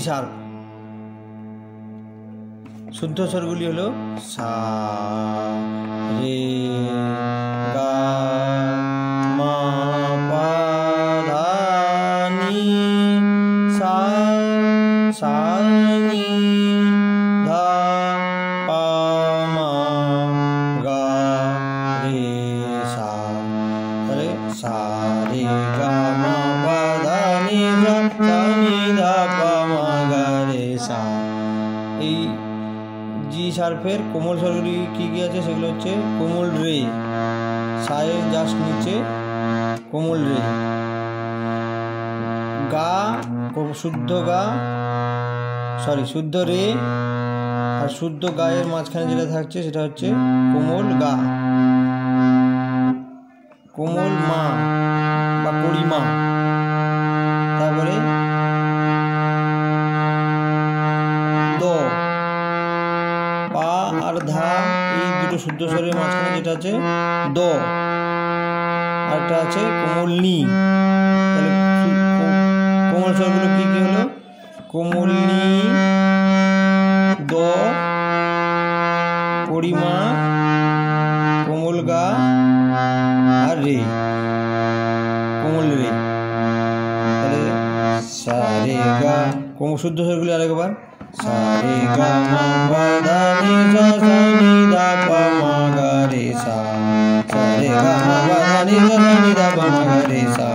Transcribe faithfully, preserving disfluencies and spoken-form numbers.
Sharp. শুদ্ধ স্বরগুলি হলো সা রে গা মা পা ধা নি সা সা নি ধা পা মা গা রে সা। তাহলে সা রে গা মা পা ধা নি সা সা নি ধা পা মা গা রে সা। এই জি শার্পের কোমল স্বরগুলি কী কী আছে সেগুলো হচ্ছে কোমল রে, সায়ের জাস্ট নিচে কোমল রে, গা শুদ্ধ গা সরি শুদ্ধ রে, আর শুদ্ধ গায়ের মাঝখানে যেটা থাকছে সেটা হচ্ছে কোমল গা, কোমল মা বা কড়িমা। তারপরে দ, পা আর ধা এই দুটো শুদ্ধ স্বরের মাঝখানে যেটা আছে দ, আর একটা আছে কোমল নি। তাহলে কোমল স্বরগুলো কি কি হলো? কোমল নি, দ, কড়িমা, কোমল গা আর রে, কোমল রে। তাহলে সা রে গা, কোমল শুদ্ধ স্বরগুলি আরেকবার সা রে গা মা পা ধা নি সা সা নি ধা পা মা গা রে সা, সা রে গা মা পা ধা নি সা সা নি ধা পা মা গা রে সা।